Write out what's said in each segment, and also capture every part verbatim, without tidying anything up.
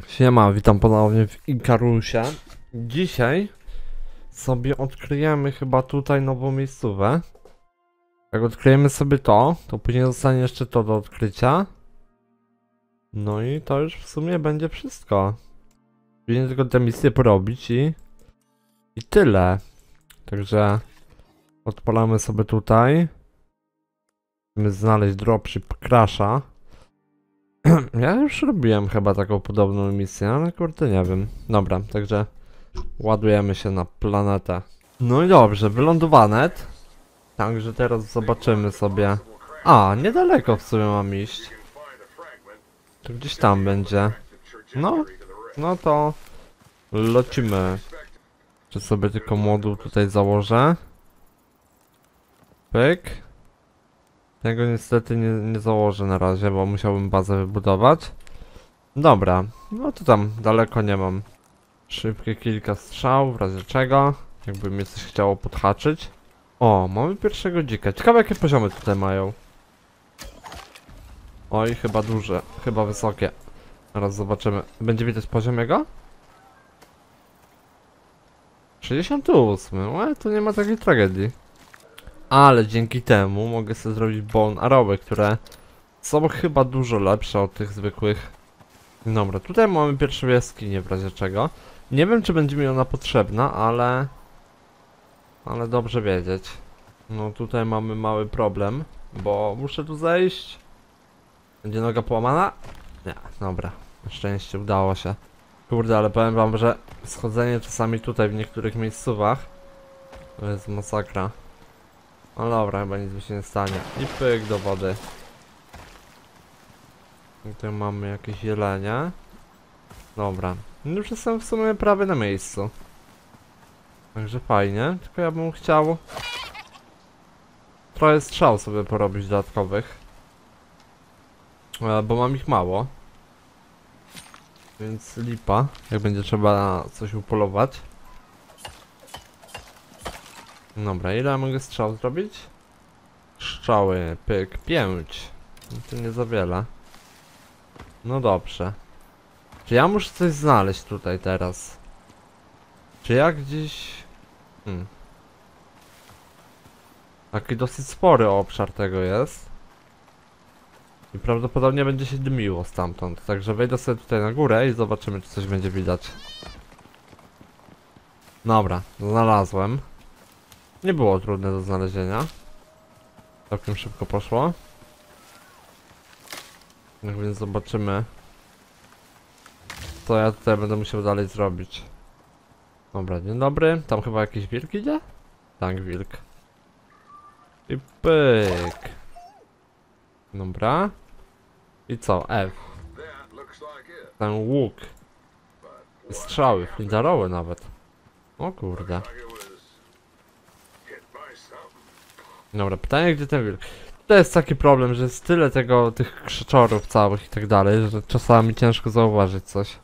Siema, witam ponownie w Ikarusie. Dzisiaj sobie odkryjemy chyba tutaj nową miejscówę. Jak odkryjemy sobie to, to później zostanie jeszcze to do odkrycia. No i to już w sumie będzie wszystko. Później tylko tę misję porobić i... I tyle. Także... Odpalamy sobie tutaj. Musimy znaleźć dropship Crasha. Ja już robiłem chyba taką podobną misję, ale kurde nie wiem. Dobra, także ładujemy się na planetę. No i dobrze, wylądowane. Także teraz zobaczymy sobie. A, niedaleko w sumie mam iść. To gdzieś tam będzie. No, no to lecimy. Czy sobie tylko moduł tutaj założę? Pyk. Tego niestety nie, nie założę na razie, bo musiałbym bazę wybudować. Dobra, no to tam daleko nie mam. Szybkie kilka strzał, w razie czego. Jakby mnie coś chciało podhaczyć. O, mamy pierwszego dzika. Ciekawe jakie poziomy tutaj mają. Oj, chyba duże, chyba wysokie. Teraz zobaczymy. Będzie widać poziom jego? sześćdziesiąty ósmy, ale to nie ma takiej tragedii. Ale dzięki temu mogę sobie zrobić bone arrowy, które są chyba dużo lepsze od tych zwykłych. Dobra, tutaj mamy pierwszą jaskinię w razie czego. Nie wiem czy będzie mi ona potrzebna, ale... Ale dobrze wiedzieć. No tutaj mamy mały problem, bo muszę tu zejść. Będzie noga połamana? Nie, dobra. Na szczęście udało się. Kurde, ale powiem wam, że schodzenie czasami tutaj w niektórych miejscówach to jest masakra. No dobra, chyba nic mi się nie stanie. I pyk do wody. Tutaj mamy jakieś jelenie. Dobra. Już jestem w sumie prawie na miejscu. Także fajnie. Tylko ja bym chciał trochę strzał sobie porobić dodatkowych. E, bo mam ich mało. Więc lipa. Jak będzie trzeba coś upolować. Dobra, ile mogę strzał zrobić? Strzały, pyk, pięć. No to nie za wiele. No dobrze. Czy ja muszę coś znaleźć tutaj teraz? Czy ja gdzieś... Hmm. Taki dosyć spory obszar tego jest. I prawdopodobnie będzie się dymiło stamtąd. Także wejdę sobie tutaj na górę i zobaczymy czy coś będzie widać. Dobra, znalazłem. Nie było trudne do znalezienia. Całkiem szybko poszło. Tak więc zobaczymy co ja tutaj będę musiał dalej zrobić. Dobra, dzień dobry. Tam chyba jakiś wilk idzie? Tak, wilk. I pyk. Dobra. I co? F. Ten łuk. I strzały, flindarowe nawet. O kurde. Dobra, pytanie gdzie ten wilk? To jest taki problem, że jest tyle tego, tych krzyczorów całych i tak dalej, że czasami ciężko zauważyć coś.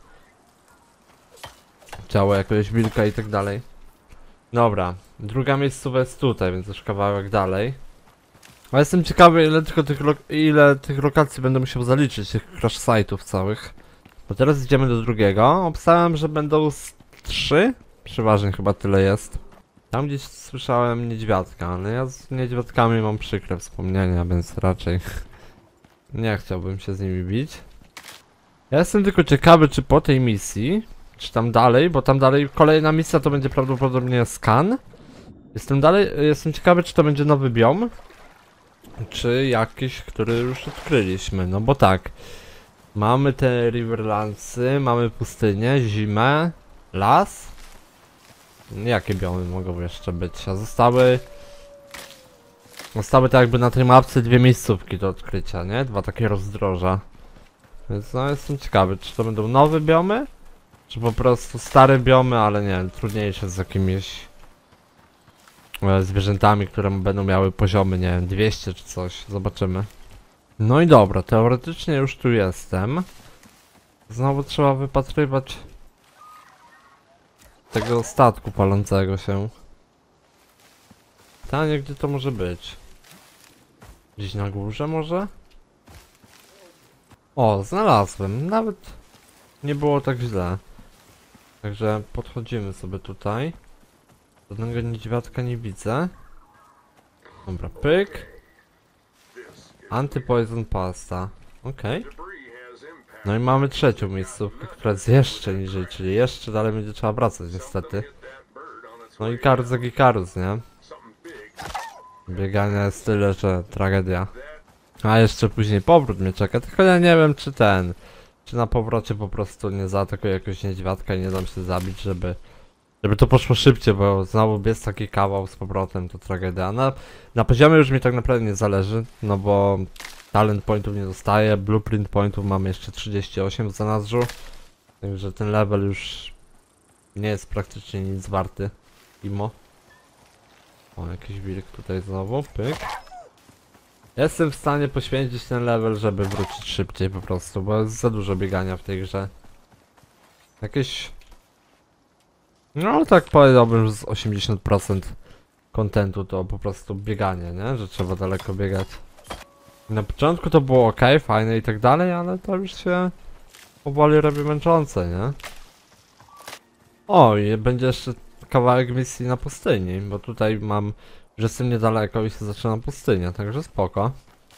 Ciało jakiegoś wilka i tak dalej. Dobra, druga miejscowa jest tutaj, więc już kawałek dalej. Ale jestem ciekawy ile tylko tych, ile tych lokacji będę musiał zaliczyć, tych crash site'ów całych. Bo teraz idziemy do drugiego. Obstałem, że będą z trzy. Przeważnie chyba tyle jest. Tam gdzieś słyszałem niedźwiadka, ale ja z niedźwiadkami mam przykre wspomnienia, więc raczej nie chciałbym się z nimi bić. Ja jestem tylko ciekawy, czy po tej misji, czy tam dalej, bo tam dalej kolejna misja to będzie prawdopodobnie skan. Jestem dalej, jestem ciekawy, czy to będzie nowy biom, czy jakiś, który już odkryliśmy, no bo tak. Mamy te Riverlandsy, mamy pustynię, zimę, las. Jakie biomy mogą jeszcze być? A zostały... Zostały tak jakby na tej mapce dwie miejscówki do odkrycia, nie? Dwa takie rozdroża. Więc no jestem ciekawy, czy to będą nowe biomy? Czy po prostu stare biomy, ale nie wiem, trudniejsze z jakimiś e, zwierzętami, które będą miały poziomy, nie wiem, dwieście czy coś. Zobaczymy. No i dobra, teoretycznie już tu jestem. Znowu trzeba wypatrywać tego statku palącego się. Pytanie, gdzie to może być? Gdzieś na górze może? O, znalazłem. Nawet nie było tak źle. Także podchodzimy sobie tutaj. Żadnego niedźwiadka nie widzę. Dobra, pyk. Anti-poison pasta. Okej. Okay. No i mamy trzecią miejscówkę, która jest jeszcze niżej, czyli jeszcze dalej będzie trzeba wracać niestety. No i Ikarus jak Ikarus, nie? Biegania jest tyle, że tragedia. A jeszcze później powrót mnie czeka, tylko ja nie wiem czy ten... Czy na powrocie po prostu nie zaatakuję jakiegoś niedźwiadka i nie dam się zabić, żeby... Żeby to poszło szybciej, bo znowu biec taki kawał z powrotem to tragedia. Na, na poziomie już mi tak naprawdę nie zależy, no bo... Talent pointów nie dostaję, blueprint pointów mamy jeszcze trzydzieści osiem w zanadrzu. Także ten level już... Nie jest praktycznie nic warty. Imo. O, jakiś wilk tutaj znowu, pyk. Jestem w stanie poświęcić ten level, żeby wrócić szybciej po prostu, bo jest za dużo biegania w tej grze. Jakieś... No tak powiedziałbym, że z osiemdziesiąt procent kontentu to po prostu bieganie, nie? Że trzeba daleko biegać. Na początku to było ok, fajne i tak dalej, ale to już się powoli robi męczące, nie? O, i będzie jeszcze kawałek misji na pustyni, bo tutaj mam, że jestem niedaleko i się zaczyna pustynia, także spoko.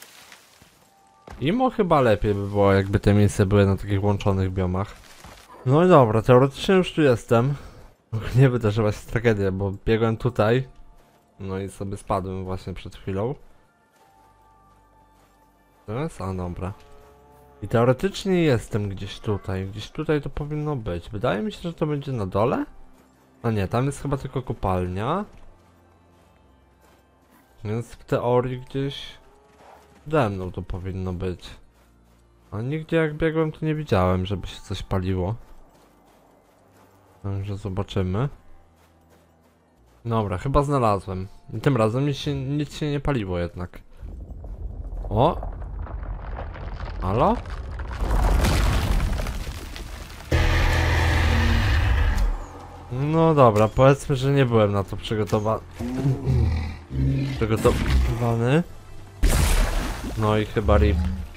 Imo chyba lepiej by było, jakby te misje były na takich łączonych biomach. No i dobra, teoretycznie już tu jestem. Nie wydarzyła się tragedia, bo biegłem tutaj. No i sobie spadłem właśnie przed chwilą. Teraz? A dobra. I teoretycznie jestem gdzieś tutaj. Gdzieś tutaj to powinno być. Wydaje mi się, że to będzie na dole. A nie, tam jest chyba tylko kopalnia. Więc w teorii gdzieś ze mną to powinno być. A nigdzie jak biegłem to nie widziałem, żeby się coś paliło. Także zobaczymy. Dobra, chyba znalazłem. I tym razem mi się, nic się nie paliło jednak. O! Halo? No dobra, powiedzmy, że nie byłem na to przygotowany. Przygotowany. No i chyba rip.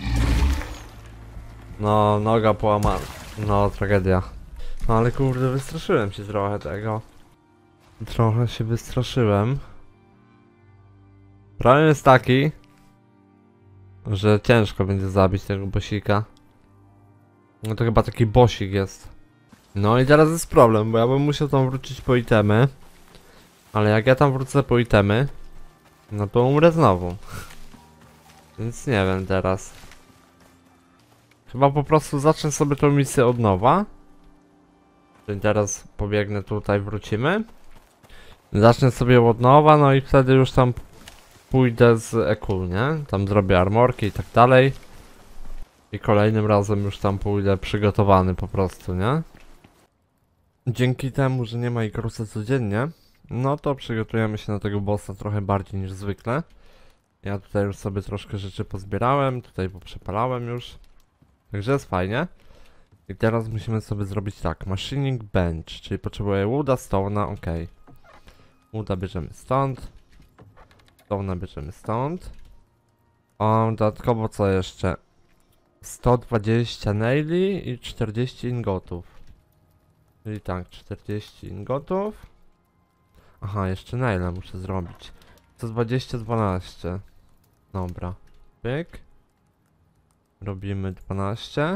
No, noga połamana. No, tragedia. No ale kurde, wystraszyłem się trochę tego. Trochę się wystraszyłem. Problem jest taki, że ciężko będzie zabić tego bosika. No to chyba taki bosik jest. No i teraz jest problem, bo ja bym musiał tam wrócić po itemy. Ale jak ja tam wrócę po itemy, no to umrę znowu. Więc nie wiem teraz. Chyba po prostu zacznę sobie tą misję od nowa. Czyli teraz pobiegnę tutaj, wrócimy. Zacznę sobie od nowa, no i wtedy już tam pójdę z E Q, nie? Tam zrobię armorki i tak dalej. I kolejnym razem już tam pójdę przygotowany po prostu, nie? Dzięki temu, że nie ma Ikarusa codziennie, no to przygotujemy się na tego bossa trochę bardziej niż zwykle. Ja tutaj już sobie troszkę rzeczy pozbierałem, tutaj poprzepalałem już. Także jest fajnie. I teraz musimy sobie zrobić tak, machining bench, czyli potrzebuję wooda, stone'a, ok. Wooda bierzemy stąd. Stone'a bierzemy stąd. O, dodatkowo co jeszcze? sto dwadzieścia naili i czterdzieści ingotów. Czyli tak, czterdzieści ingotów. Aha, jeszcze naile muszę zrobić. sto dwadzieścia, dwanaście. Dobra. Pyk. Robimy dwanaście.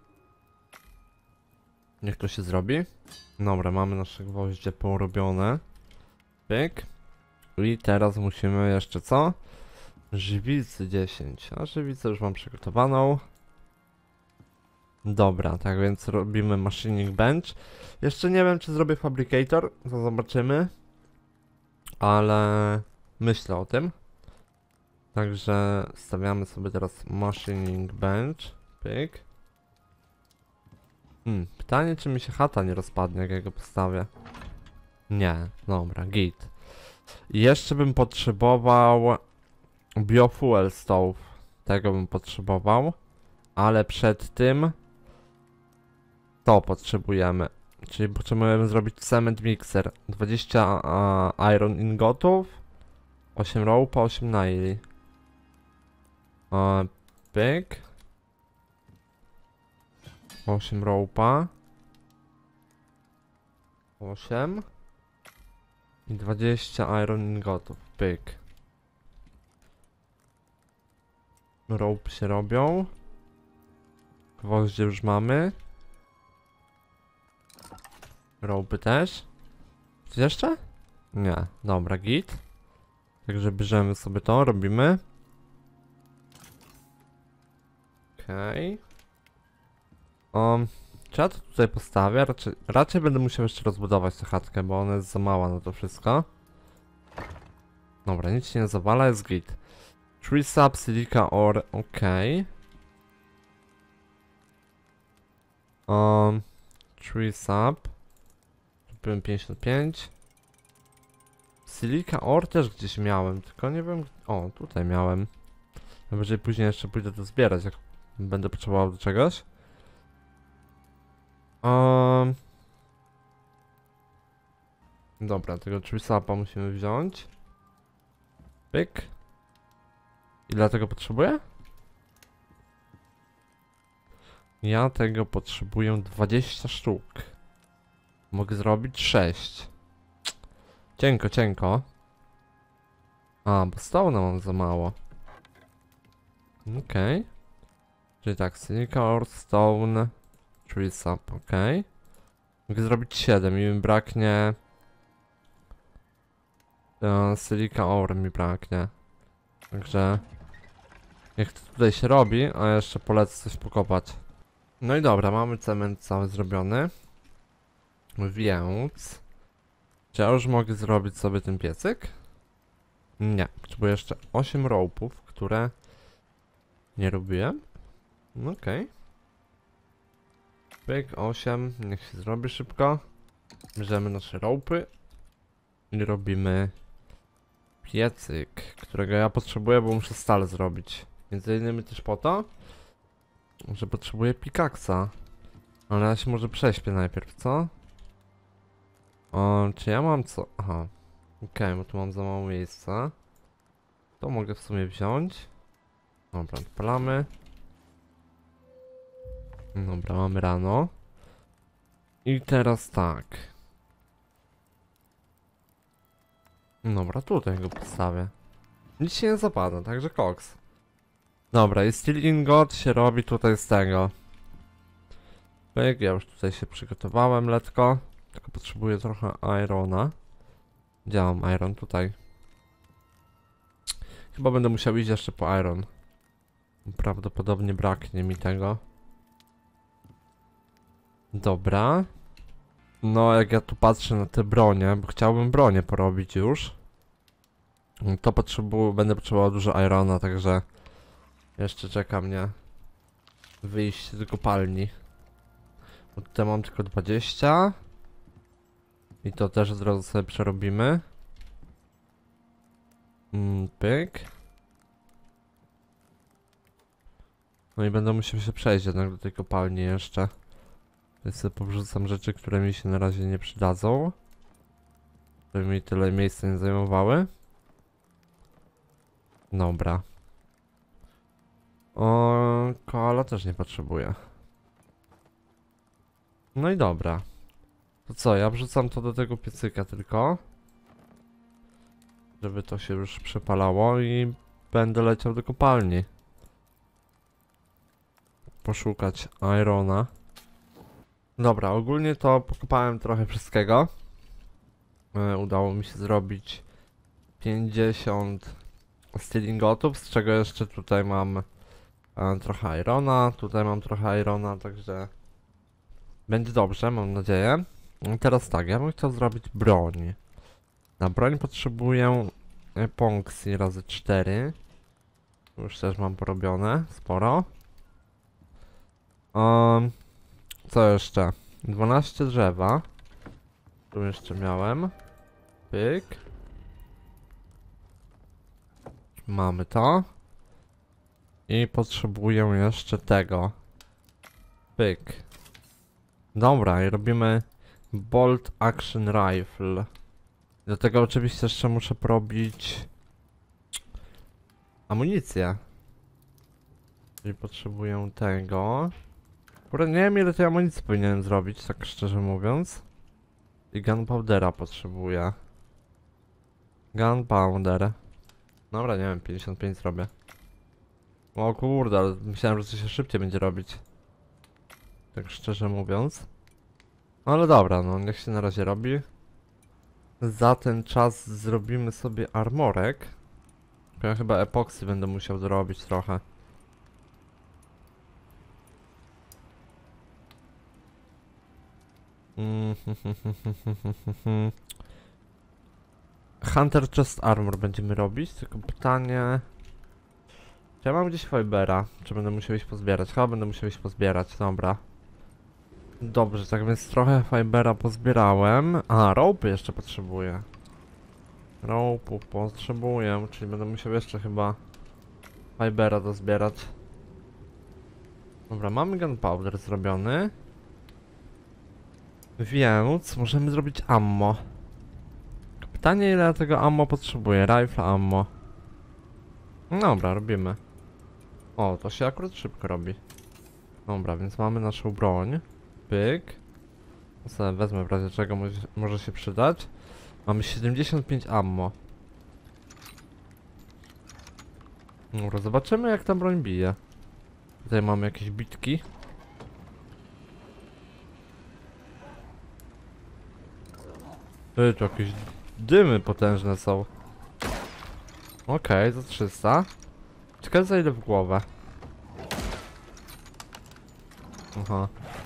Niech to się zrobi. Dobra, mamy nasze gwoździe porobione. Pyk. I teraz musimy jeszcze co? Żywicy dziesięć. A żywicę już mam przygotowaną. Dobra, tak więc robimy machining bench. Jeszcze nie wiem, czy zrobię fabricator, to zobaczymy. Ale myślę o tym. Także stawiamy sobie teraz machining bench. Pyk. Hmm, pytanie, czy mi się chata nie rozpadnie, jak ja go postawię. Nie, dobra, git. I jeszcze bym potrzebował biofuel stove. Tego bym potrzebował. Ale przed tym to potrzebujemy. Czyli potrzebujemy zrobić cement mixer. dwadzieścia uh, iron ingotów. osiem rope'a, osiem naili. Uh, pyk. osiem ropa. osiem. I dwadzieścia iron ingotów. Pyk. Rope się robią. Gwoździe już mamy. Rope też. Coś jeszcze? Nie. Dobra, git. Także bierzemy sobie to, robimy. Okej. Okay. Um, czy ja to tutaj postawię? Raczej, raczej będę musiał jeszcze rozbudować tę chatkę, bo ona jest za mała na to wszystko. Dobra, nic się nie zawala, jest git. Tree sap, silica ore, okej. Okay. Um, tree sap. Kupiłem pięćdziesiąt pięć. Silica ore też gdzieś miałem, tylko nie wiem... O, tutaj miałem. Najwyżej później jeszcze pójdę to zbierać, jak będę potrzebował do czegoś. Um, dobra, tego tree sapa musimy wziąć. Pyk. Ile tego potrzebuję? Ja tego potrzebuję dwadzieścia sztuk. Mogę zrobić sześć. Cienko, cienko. A, bo stołna mam za mało. Okej. Okay. Czyli tak, silica ore, stone, tree sap, okej. Okay. Mogę zrobić siedem i mi braknie... Uh, silica ore mi braknie. Także... Jak to tutaj się robi, a jeszcze polecę coś pokopać. No i dobra, mamy cement cały zrobiony. Więc... Czy ja już mogę zrobić sobie ten piecyk? Nie, potrzebuję jeszcze osiem rope'ów, które nie robiłem. Okej. Okay. Pyk, osiem, niech się zrobi szybko. Bierzemy nasze rope'y i robimy piecyk, którego ja potrzebuję, bo muszę stale zrobić. Między innymi też po to, że potrzebuję pikaksa. Ale ja się może prześpię najpierw, co? O, czy ja mam co? Aha. Okej, okay, bo tu mam za mało miejsca. To mogę w sumie wziąć. Dobra, odpalamy. Dobra, mamy rano. I teraz tak. Dobra, tutaj go postawię. Nic się nie zapada, także koks. Dobra, i steel ingot się robi tutaj z tego. Pyk, ja już tutaj się przygotowałem letko. Tylko potrzebuję trochę irona. Gdzie mam iron? Tutaj. Chyba będę musiał iść jeszcze po iron. Prawdopodobnie braknie mi tego. Dobra. No jak ja tu patrzę na te bronie, bo chciałbym bronię porobić już. To potrzebuję, będę potrzebował dużo irona, także... Jeszcze czeka mnie wyjście do kopalni. Bo tutaj mam tylko dwadzieścia. I to też od razu sobie przerobimy. Mm, pyk. No i będę musiał się przejść jednak do tej kopalni jeszcze. Więc sobie powrzucam rzeczy, które mi się na razie nie przydadzą. Żeby mi tyle miejsca nie zajmowały. Dobra. O, koala też nie potrzebuję. No i dobra. To co, ja wrzucam to do tego piecyka tylko. Żeby to się już przepalało i będę leciał do kopalni. Poszukać irona. Dobra, ogólnie to pokopałem trochę wszystkiego. E, udało mi się zrobić pięćdziesiąt steelingotów, z czego jeszcze tutaj mam e, trochę irona, tutaj mam trochę irona, także będzie dobrze, mam nadzieję. I teraz tak, ja bym chciał zrobić broń. Na broń potrzebuję epoksy razy cztery. Już też mam porobione, sporo. Um, co jeszcze? dwanaście drzewa. Tu jeszcze miałem. Pyk. Mamy to. I potrzebuję jeszcze tego. Pyk. Dobra, i robimy Bolt Action Rifle. Do tego oczywiście jeszcze muszę porobić amunicję. Czyli potrzebuję tego. Kurde, nie wiem ile tej amunicji powinienem zrobić, tak szczerze mówiąc. I gunpowdera potrzebuję. Gunpowder. Dobra, nie wiem, pięćdziesiąt pięć zrobię. O kurde, ale myślałem, że to się szybciej będzie robić. Tak szczerze mówiąc. Ale dobra, no niech się na razie robi. Za ten czas zrobimy sobie armorek. Ja chyba epoksy będę musiał zrobić trochę. Hunter Chest Armor będziemy robić, tylko pytanie... Czy ja mam gdzieś fibera? Czy będę musiał iść pozbierać? Chyba będę musiał iść pozbierać, dobra. Dobrze, tak więc trochę fibera pozbierałem. A, rope jeszcze potrzebuję. Rope'ów potrzebuję, czyli będę musiał jeszcze chyba fibera dozbierać. Dobra, mamy gunpowder zrobiony. Więc możemy zrobić ammo. Pytanie ile ja tego ammo potrzebuję, rifle ammo. Dobra, robimy. O, to się akurat szybko robi. Dobra, więc mamy naszą broń. Pyk. Sobie wezmę w razie czego może, może się przydać. Mamy siedemdziesiąt pięć ammo. Dobra, zobaczymy jak ta broń bije. Tutaj mamy jakieś bitki. Ty, to jakieś dymy potężne są. Okej, okay, za trzysta. Ciekawe za ile w głowę. Aha.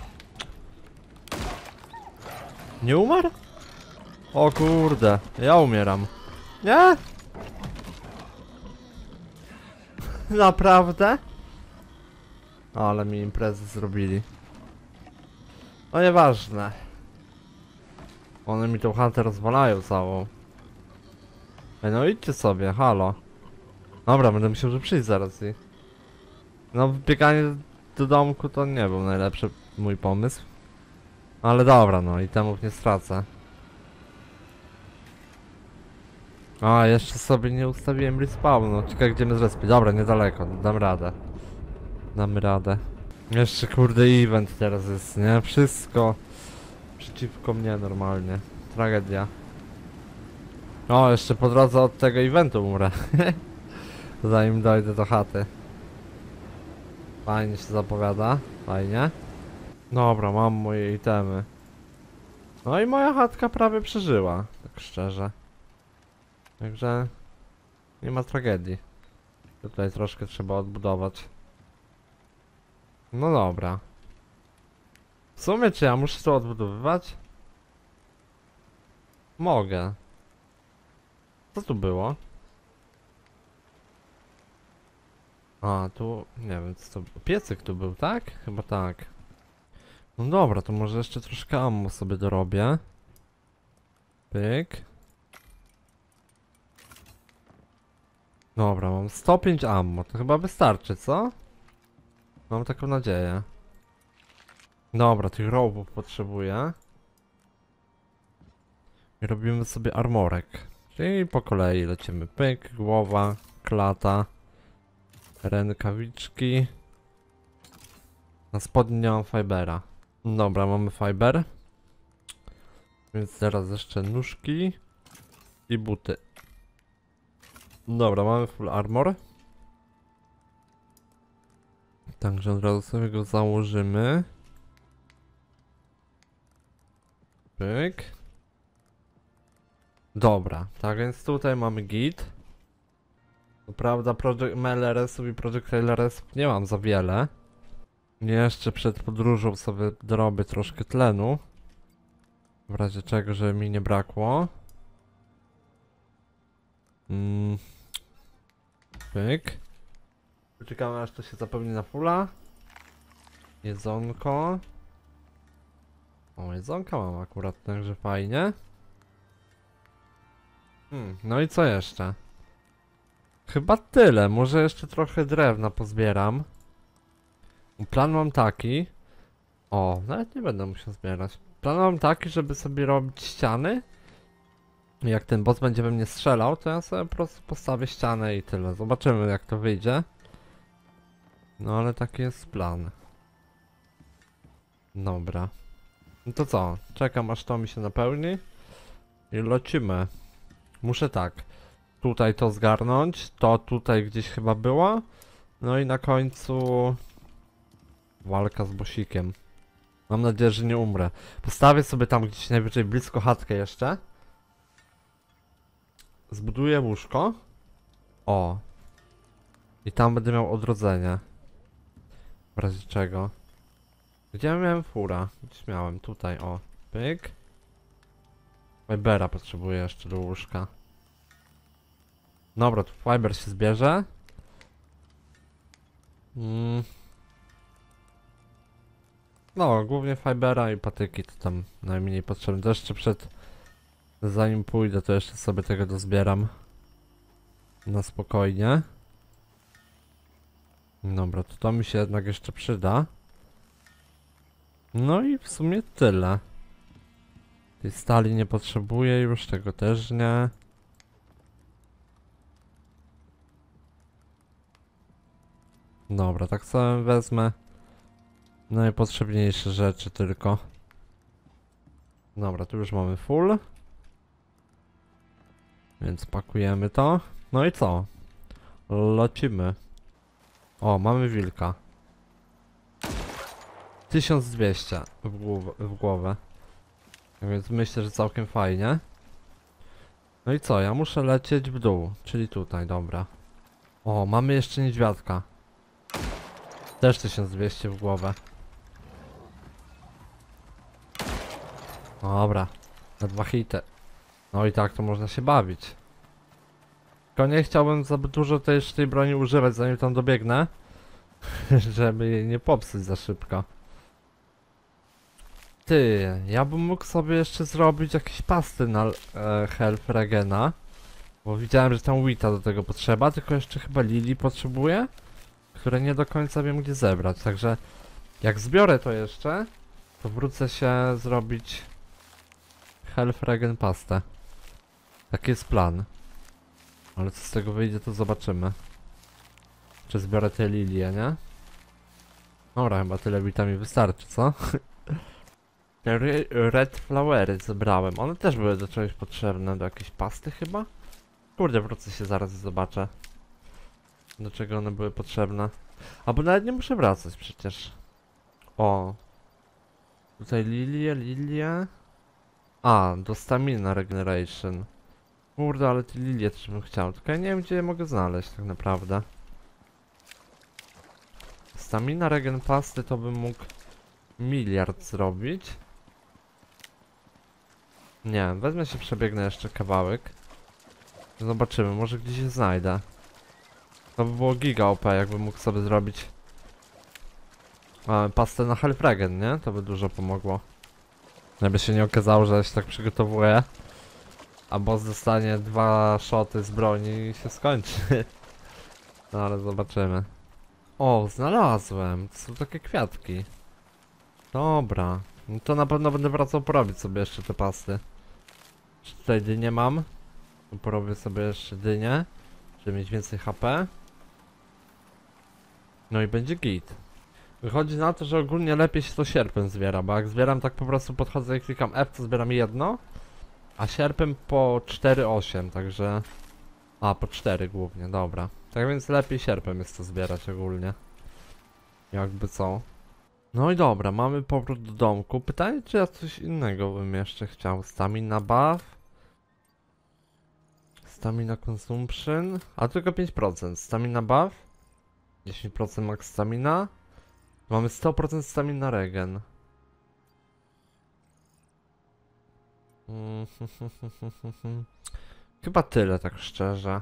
Nie umarł? O kurde, ja umieram. Nie? Naprawdę? Ale mi imprezy zrobili. No nieważne. One mi tą chatę rozwalają całą. Ej, no idźcie sobie, halo. Dobra, będę musiał, że przyjść zaraz i... No, bieganie do domku to nie był najlepszy mój pomysł. Ale dobra, no i temów nie stracę. A, jeszcze sobie nie ustawiłem respawnu. Ciekawe gdzie my zrespić. Dobra, niedaleko, dam radę. Damy radę. Jeszcze kurde event teraz jest, nie? Wszystko przeciwko mnie normalnie. Tragedia. O, jeszcze po drodze od tego eventu umrę. Zanim dojdę do chaty. Fajnie się zapowiada. Fajnie. Dobra, mam moje itemy. No i moja chatka prawie przeżyła. Tak szczerze. Także... nie ma tragedii. Tutaj troszkę trzeba odbudować. No dobra. W sumie czy ja muszę to odbudowywać? Mogę. Co tu było? A, tu... nie wiem co to... piecyk tu był, tak? Chyba tak. No dobra, to może jeszcze troszkę ammo sobie dorobię. Pyk. Dobra, mam sto pięć ammo, to chyba wystarczy, co? Mam taką nadzieję. Dobra, tych rope'ów potrzebuję. I robimy sobie armorek. Czyli po kolei lecimy. Pyk, głowa, klata, rękawiczki. Na spodnie nie mam fibera. Dobra, mamy fiber. Więc teraz jeszcze nóżki i buty. Dobra, mamy full armor. Także od razu sobie go założymy. Pyk. Dobra, tak więc tutaj mamy git. Co prawda Project M L R S-ów i Project L R S-ów nie mam za wiele. Jeszcze przed podróżą sobie dorobię troszkę tlenu. W razie czego, żeby mi nie brakło. Mm. Pyk. Czekamy aż to się zapełni na fulla. Jedzonko. O, jedzonka mam akurat, także fajnie. Hmm, no i co jeszcze? Chyba tyle, może jeszcze trochę drewna pozbieram. Plan mam taki. O, nawet nie będę musiał zbierać. Plan mam taki, żeby sobie robić ściany. Jak ten boss będzie we mnie strzelał, to ja sobie po prostu postawię ścianę i tyle. Zobaczymy jak to wyjdzie. No ale taki jest plan. Dobra. No to co? Czekam aż to mi się napełni. I lecimy. Muszę tak. Tutaj to zgarnąć. To tutaj gdzieś chyba było. No i na końcu... walka z bosikiem. Mam nadzieję, że nie umrę. Postawię sobie tam gdzieś najwyżej blisko chatkę jeszcze. Zbuduję łóżko. O. I tam będę miał odrodzenie. W razie czego. Gdzie ja miałem fura? Gdzieś miałem, tutaj, o. Pyk. Fibera potrzebuję jeszcze do łóżka. Dobra, tu fiber się zbierze. Mm. No, głównie fibera i patyki to tam najmniej potrzebne. To jeszcze przed... zanim pójdę, to jeszcze sobie tego dozbieram. Na spokojnie. Dobra, to to mi się jednak jeszcze przyda. No i w sumie tyle. Tej stali nie potrzebuję już, tego też nie. Dobra, tak sobie wezmę najpotrzebniejsze rzeczy tylko. Dobra, tu już mamy full. Więc pakujemy to. No i co? Lecimy. O, mamy wilka. tysiąc dwieście w, głowę, w głowę. Więc myślę, że całkiem fajnie. No i co? Ja muszę lecieć w dół. Czyli tutaj, dobra. O, mamy jeszcze niedźwiadka. Też tysiąc dwieście w głowę. Dobra. Na dwa hity. No i tak to można się bawić. Tylko nie chciałbym za dużo też tej broni używać, zanim tam dobiegnę. Żeby jej nie popsuć za szybko. Ty, ja bym mógł sobie jeszcze zrobić jakieś pasty na e, health regena. Bo widziałem, że tam Wita do tego potrzeba, tylko jeszcze chyba Lili potrzebuje. Które nie do końca wiem gdzie zebrać, także jak zbiorę to jeszcze, to wrócę się zrobić health regen pastę. Taki jest plan. Ale co z tego wyjdzie, to zobaczymy. Czy zbiorę te lilie, nie? Dobra, chyba tyle Wita mi wystarczy, co? Te red flowery zebrałem. One też były do czegoś potrzebne, do jakiejś pasty chyba? Kurde, wrócę się zaraz i zobaczę. Do czego one były potrzebne. Albo nawet nie muszę wracać przecież. O. Tutaj lilie, lilie. A, do stamina regeneration. Kurde, ale te lilie też bym chciał. Tylko ja nie wiem gdzie je mogę znaleźć tak naprawdę. Stamina regen pasty to bym mógł miliard zrobić. Nie, wezmę się, przebiegnę jeszcze kawałek. Zobaczymy, może gdzieś je znajdę. To by było giga O P, jakbym mógł sobie zrobić e, pastę na health regen, nie? To by dużo pomogło. Jakby się nie okazało, że się tak przygotowuję, a boss dostanie dwa shoty z broni i się skończy. No ale zobaczymy. O, znalazłem! To są takie kwiatki. Dobra. No to na pewno będę wracał porobić sobie jeszcze te pasty. Czy tutaj dynię mam? To porobię sobie jeszcze dynię, żeby mieć więcej H P. No i będzie git. Wychodzi na to, że ogólnie lepiej się to sierpem zbiera, bo jak zbieram tak po prostu podchodzę i klikam F, to zbieram jedno, a sierpem po cztery osiem, także... A, po cztery głównie, dobra. Tak więc lepiej sierpem jest to zbierać ogólnie. Jakby co. No i dobra, mamy powrót do domku. Pytanie, czy ja coś innego bym jeszcze chciał. Stamina buff. Stamina consumption. A tylko pięć procent. Stamina buff. dziesięć procent max stamina. Mamy sto procent stamina regen. Mm, Chyba tyle, tak szczerze.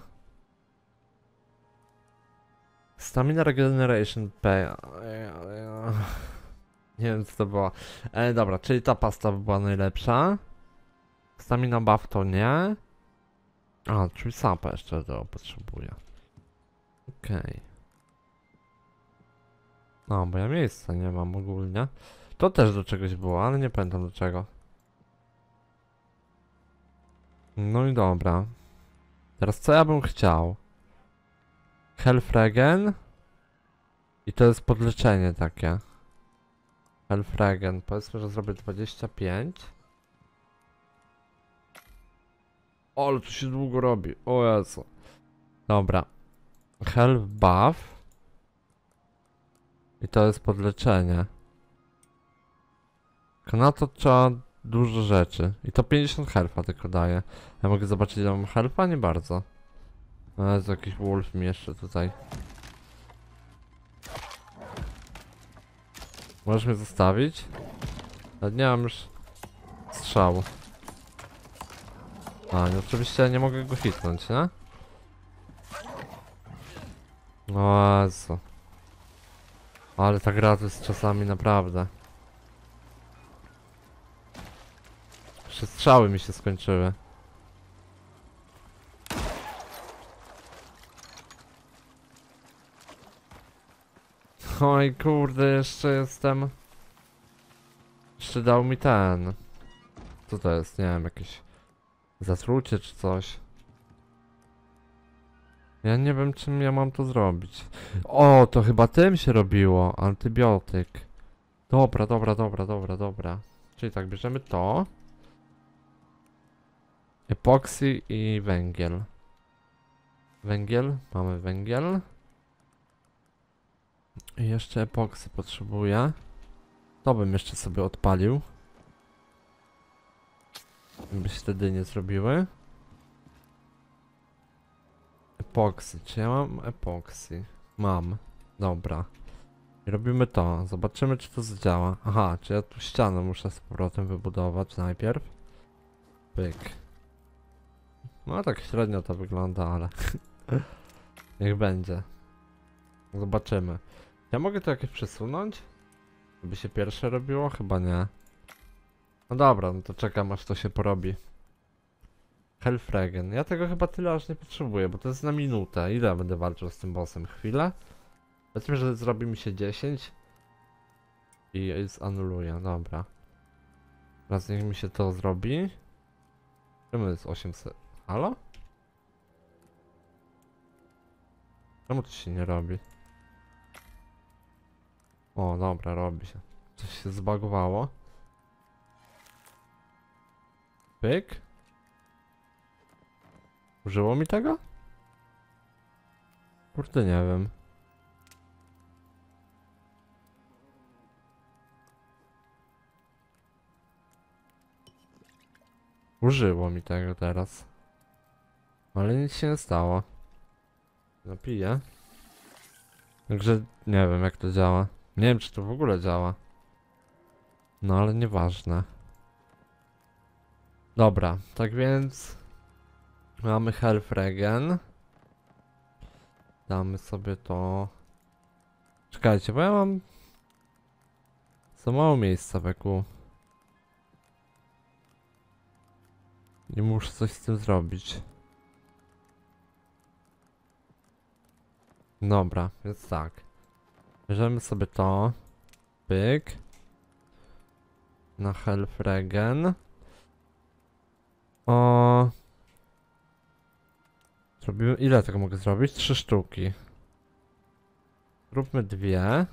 Stamina regeneration P. Nie wiem co to było. E, dobra, czyli ta pasta by była najlepsza. Stamina buff to nie. A, czyli sapa jeszcze do potrzebuję. Okej. Okay. No, bo ja miejsca nie mam ogólnie. To też do czegoś było, ale nie pamiętam do czego. No i dobra. Teraz co ja bym chciał? Health regen. I to jest podleczenie takie. Health regen. Powiedzmy, że zrobię dwadzieścia pięć. O, ale to się długo robi. O Jezu. Dobra. Health buff. I to jest podleczenie. Tylko na to trzeba dużo rzeczy. I to pięćdziesiąt health'a tylko daje. Ja mogę zobaczyć, ile mam health'a? Nie bardzo. No jest jakiś wolf mi jeszcze tutaj. Możesz mnie zostawić? Ale nie mam już strzału. A, no oczywiście nie mogę go hitnąć, nie? O Jezu. Ale ta gra to jest czasami naprawdę. Jeszcze strzały mi się skończyły. Oj kurde, jeszcze jestem... Jeszcze dał mi ten... Co to jest? Nie wiem, jakieś... Zatrucie czy coś. Ja nie wiem, czym ja mam to zrobić. O, to chyba tym się robiło. Antybiotyk. Dobra, dobra, dobra, dobra, dobra. Czyli tak, bierzemy to. Epoksy i węgiel. Węgiel, mamy węgiel. I jeszcze epoksy potrzebuję. To bym jeszcze sobie odpalił. By się wtedy nie zrobiły. Epoksy, czy ja mam epoksy? Mam. Dobra. I robimy to. Zobaczymy, czy to zadziała. Aha, czy ja tu ścianę muszę z powrotem wybudować najpierw. Pyk. No tak średnio to wygląda, ale... Niech będzie. Zobaczymy. Ja mogę to jakieś przesunąć? Żeby się pierwsze robiło? Chyba nie. No dobra, no to czekam, aż to się porobi. Health regen. Ja tego chyba tyle aż nie potrzebuję, bo to jest na minutę. Ile będę walczył z tym bossem? Chwilę? Powiedzmy, że zrobi mi się dziesięć. I zanuluję, dobra. Teraz niech mi się to zrobi. Czemu jest osiemset? Halo? Czemu to się nie robi? O, dobra, robi się. Coś się zbagowało. Pyk. Użyło mi tego? Kurde, nie wiem. Użyło mi tego teraz. Ale nic się nie stało. Napiję. Także nie wiem, jak to działa. Nie wiem, czy to w ogóle działa. No ale nieważne. Dobra, tak więc mamy health regen. Damy sobie to. Czekajcie, bo ja mam za mało miejsca wokół. I muszę coś z tym zrobić. Dobra, więc tak. Bierzemy sobie to. Pyk. Na health regen. O. Zrobimy. Ile tego mogę zrobić? Trzy sztuki. Zróbmy dwie.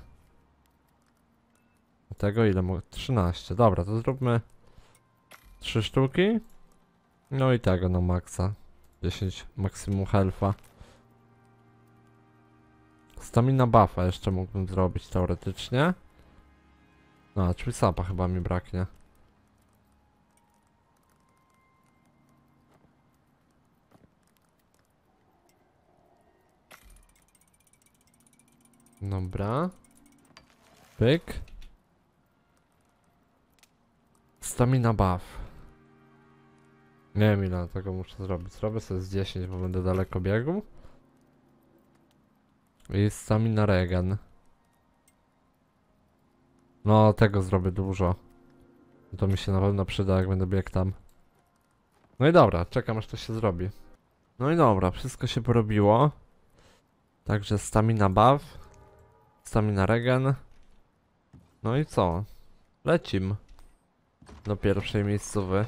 A tego ile mogę? trzynaście. Dobra, to zróbmy trzy sztuki. No i tego na maksa. dziesięć maksimum health'a. Stamina buffa jeszcze mógłbym zrobić teoretycznie. No, czyli sapa chyba mi braknie. Dobra. Pyk. Stamina buff. Nie wiem ile tego muszę zrobić. Zrobię sobie z dziesięć, bo będę daleko biegł. I stamina regen. No, tego zrobię dużo. To mi się na pewno przyda, jak będę biegł tam. No i dobra, czekam aż to się zrobi. No i dobra, wszystko się porobiło. Także stamina buff. Stamina regen. No i co? Lecim. Do pierwszej miejscowy.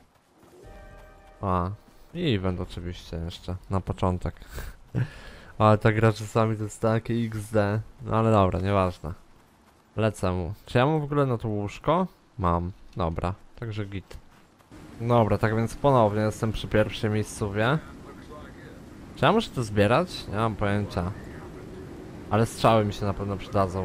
A, i event oczywiście jeszcze, na początek. Ale ta gra czasami to jest takie iks de. No ale dobra, nieważne. Lecę mu. Czy ja mam w ogóle na to łóżko? Mam. Dobra, także git. Dobra, tak więc ponownie jestem przy pierwszej miejscówie. Czy ja muszę to zbierać? Nie mam pojęcia. Ale strzały mi się na pewno przydadzą.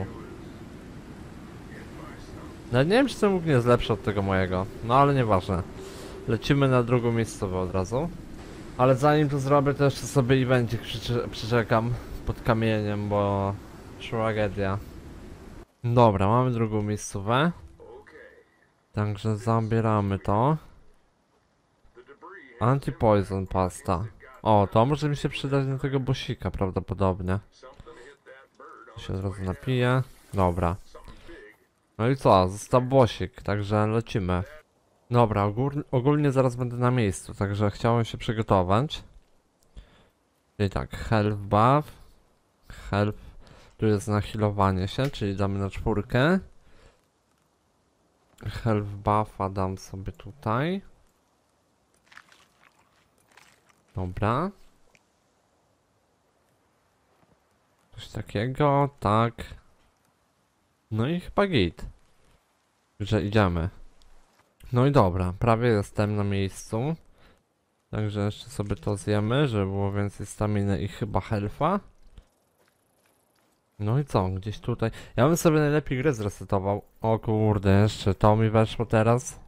No nie wiem, czy ten łuk nie jest lepszy od tego mojego. No ale nieważne. Lecimy na drugą miejscową od razu. Ale zanim to zrobię, to jeszcze sobie evencik przycze przyczekam pod kamieniem, bo... tragedia. Dobra, mamy drugą miejscówę. Także zabieramy to. Anti-poison pasta. O, to może mi się przydać do tego bosika prawdopodobnie. To się od razu napije. Dobra. No i co? Został bosik, także lecimy. Dobra, ogól ogólnie zaraz będę na miejscu, także chciałem się przygotować. Czyli tak, health buff. Health. Tu jest na healowanie się, czyli damy na czwórkę. Health buffa dam sobie tutaj. Dobra. Coś takiego, tak. No i chyba git. Że idziemy. No i dobra, prawie jestem na miejscu. Także jeszcze sobie to zjemy, żeby było więcej staminy i chyba health'a. No i co, gdzieś tutaj. Ja bym sobie najlepiej grę zresetował. O kurde, jeszcze to mi weszło teraz.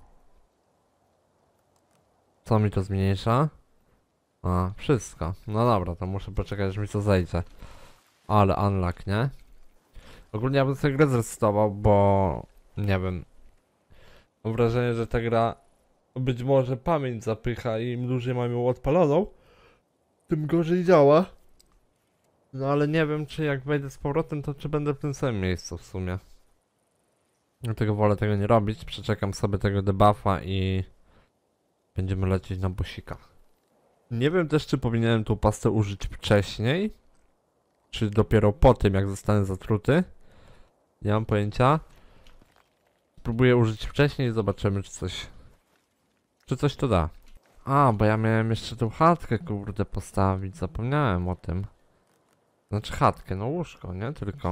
Co mi to zmniejsza? A, wszystko. No dobra, to muszę poczekać, aż mi to zejdzie. Ale unlock, nie? Ogólnie ja bym sobie grę zresetował, bo... nie wiem. Mam wrażenie, że ta gra być może pamięć zapycha i im dłużej mam ją odpaloną, tym gorzej działa. No ale nie wiem, czy jak wejdę z powrotem, to czy będę w tym samym miejscu w sumie. Dlatego wolę tego nie robić, przeczekam sobie tego debuffa i... będziemy lecieć na bosika. Nie wiem też, czy powinienem tą pastę użyć wcześniej, czy dopiero po tym, jak zostanę zatruty. Nie mam pojęcia. Spróbuję użyć wcześniej i zobaczymy, czy coś... czy coś to da. A, bo ja miałem jeszcze tą chatkę, kurde, postawić. Zapomniałem o tym. Znaczy chatkę, no łóżko, nie? Tylko.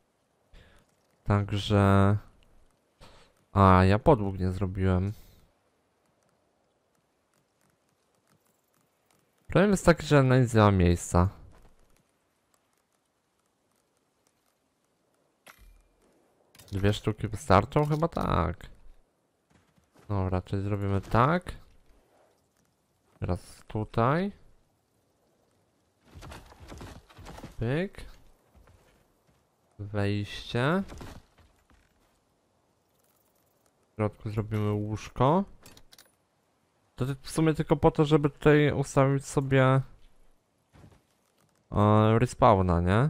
Także... A, ja podłóg nie zrobiłem. Problem jest taki, że na nic nie ma miejsca. Dwie sztuki wystarczą? Chyba tak. No, raczej zrobimy tak. Teraz tutaj. Pyk. Wejście. W środku zrobimy łóżko. To w sumie tylko po to, żeby tutaj ustawić sobie e, respawna, nie?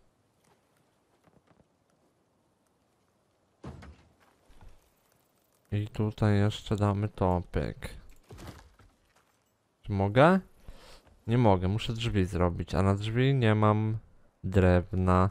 I tutaj jeszcze damy to, pyk. Czy mogę? Nie mogę, muszę drzwi zrobić, a na drzwi nie mam drewna.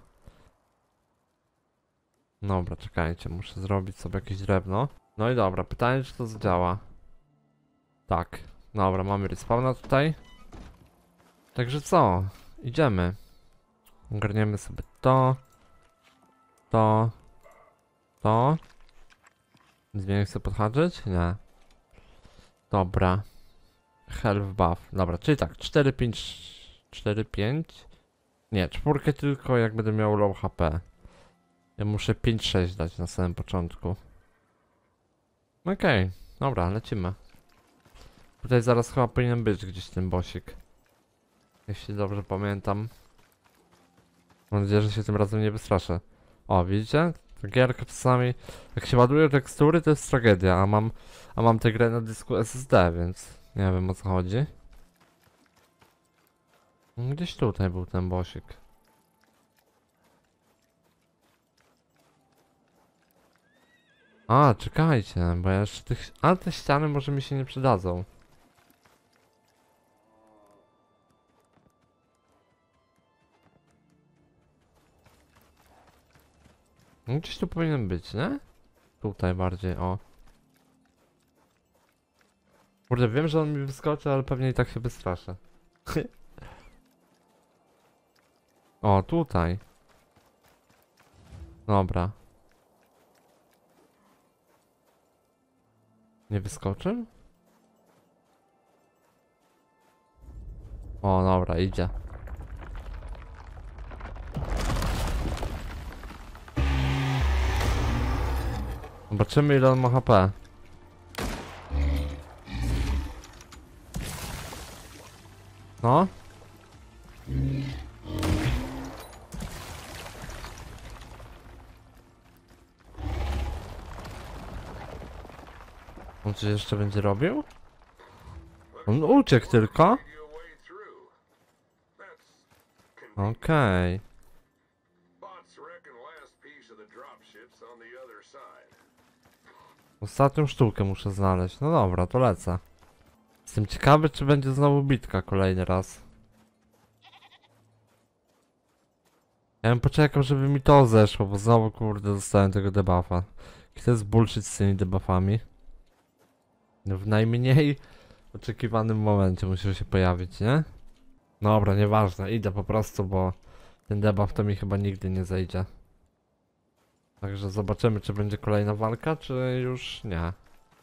Dobra, czekajcie, muszę zrobić sobie jakieś drewno. No i dobra, pytanie, czy to zadziała. Tak, dobra, mamy respawna tutaj. Także co? Idziemy. Ogarniemy sobie to. To. To. Zmienię chcę podhaczyć? Nie. Dobra. Health buff. Dobra, czyli tak, cztery, pięć, cztery, pięć. Nie, czwórkę tylko jak będę miał low H P. Ja muszę pięć, sześć dać na samym początku. Okej, okay, dobra, lecimy. Tutaj zaraz chyba powinien być gdzieś ten bosik. Jeśli dobrze pamiętam. Mam nadzieję, że się tym razem nie wystraszę. O, widzicie? Ta gierka czasami, jak się ładuje tekstury, to jest tragedia, a mam, a mam tę grę na dysku S S D, więc nie wiem o co chodzi. Gdzieś tutaj był ten bosik. A, czekajcie, bo ja jeszcze tych... A, te ściany może mi się nie przydadzą. Gdzieś tu powinien być, nie? Tutaj bardziej, o. Kurde, wiem, że on mi wyskoczy, ale pewnie i tak się wystraszę. O, tutaj. Dobra. Nie wyskoczył? O, dobra, idzie. Zobaczymy, ile on ma H P. No? On coś jeszcze będzie robił? On uciekł tylko? Okej. Okay. Ostatnią sztukę muszę znaleźć. No dobra, to lecę. Jestem ciekawy, czy będzie znowu bitka kolejny raz. Ja bym poczekał, żeby mi to zeszło, bo znowu kurde dostałem tego debuffa. I to jest bullshit z tymi debuffami. No w najmniej oczekiwanym momencie musiał się pojawić, nie? Dobra, nieważne, idę po prostu, bo ten debuff to mi chyba nigdy nie zejdzie. Także zobaczymy, czy będzie kolejna walka, czy już nie.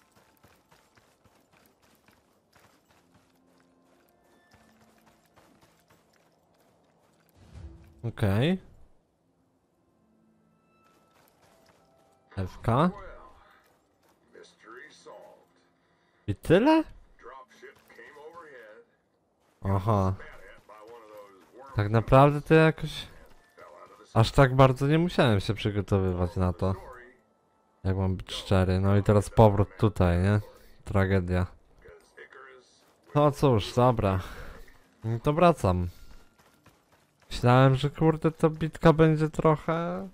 Okej. Okay. F K. I tyle? Aha. Tak naprawdę to jakoś... Aż tak bardzo nie musiałem się przygotowywać na to. Jak mam być szczery. No i teraz powrót tutaj, nie? Tragedia. No cóż, dobra. No to wracam. Myślałem, że kurde ta bitka będzie trochę...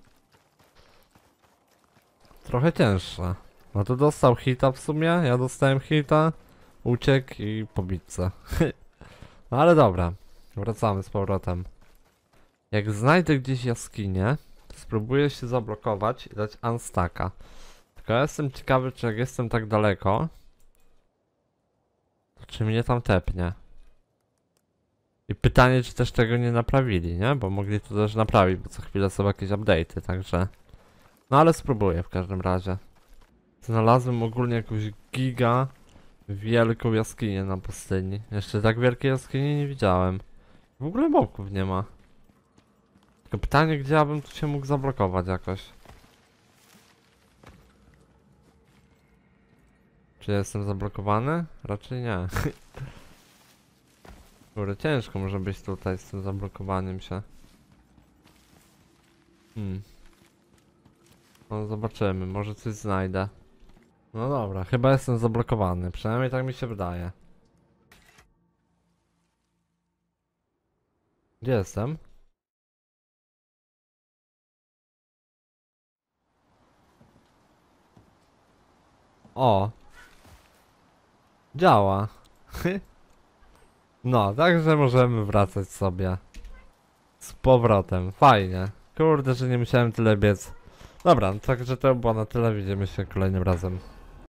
Trochę cięższa. No to dostał hita w sumie, ja dostałem hita. Uciekł i po bitce. No ale dobra. Wracamy z powrotem. Jak znajdę gdzieś jaskinię, to spróbuję się zablokować i dać unstacka. Tylko ja jestem ciekawy, czy jak jestem tak daleko, to czy mnie tam tepnie. I pytanie, czy też tego nie naprawili, nie? Bo mogli to też naprawić, bo co chwilę są jakieś update'y, także... No ale spróbuję w każdym razie. Znalazłem ogólnie jakąś giga wielką jaskinię na pustyni. Jeszcze tak wielkiej jaskini nie widziałem. W ogóle mobków nie ma. Tylko pytanie, gdzie ja bym tu się mógł zablokować jakoś. Czy ja jestem zablokowany? Raczej nie. Kurde, ciężko może być tutaj z tym zablokowaniem się. Hmm. No zobaczymy, może coś znajdę. No dobra, chyba jestem zablokowany, przynajmniej tak mi się wydaje. Gdzie jestem? O! Działa. No, także możemy wracać sobie z powrotem. Fajnie. Kurde, że nie musiałem tyle biec. Dobra, no także to było na tyle. Widzimy się kolejnym razem.